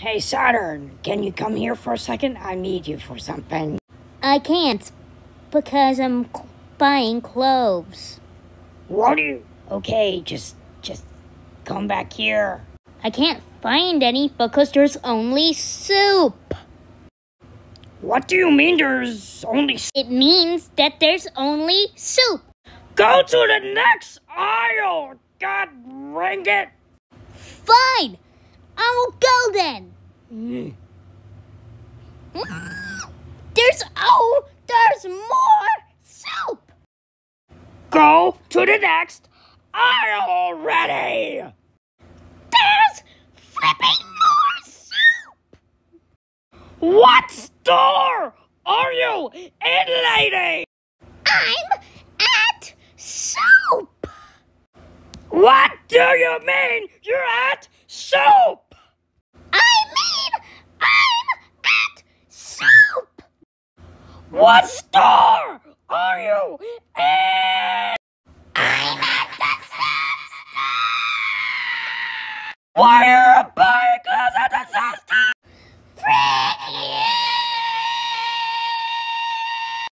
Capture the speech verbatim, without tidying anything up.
Hey, Saturn, can you come here for a second? I need you for something. I can't, because I'm c- buying clothes. What do you... Okay, just, just come back here. I can't find any because there's only soup. What do you mean there's only... It means that there's only soup. Go to the next aisle! God dang it! Fine, I will go then. Mm. There's, oh, there's more soup. Go to the next aisle already! There's flipping more soup. What store are you in, lady? I'm at soup. What do you mean you're at soup? I mean, I'm at soup. What store are you in?